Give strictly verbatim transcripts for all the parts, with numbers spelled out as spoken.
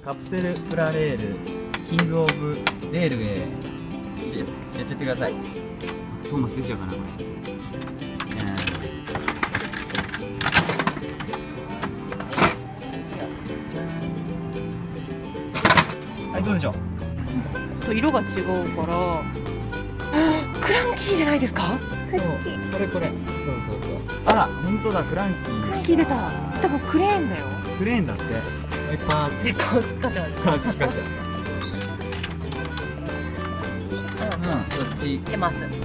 カプセルプラレールキングオブレールウェイ、じゃあやっちゃってください。トーマス出ちゃうかなこれ。はい、どうでしょう。 と色が違うからクランキーじゃないですか。 そうこれこれそうそうそう。あら本当だ、クランキー。 クランキー出た。多分クレーンだよ。 クレーンだって。はい、パーツで顔つかしちゃう。 パーツかしちゃった。うん、そっち出ます。これ出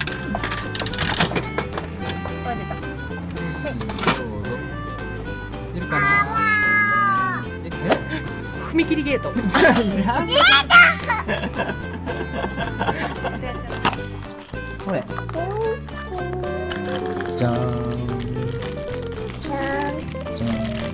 た。 どうぞ。出るかな。え踏切ゲート。 じゃあいらん。これ。じゃーん。じゃーん。じゃーん。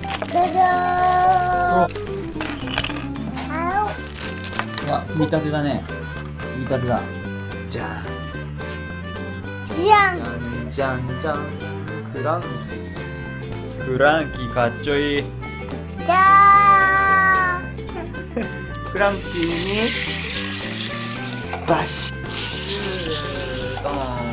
うわ、組み立てだね。組み立てだ。じゃーん。 じゃん。 じゃんじゃん。クランキー。クランキーかっちょいい。 じゃクランキーにバシッドーン。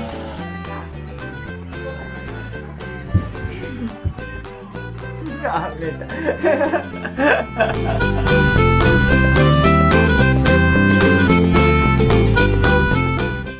あ、出た。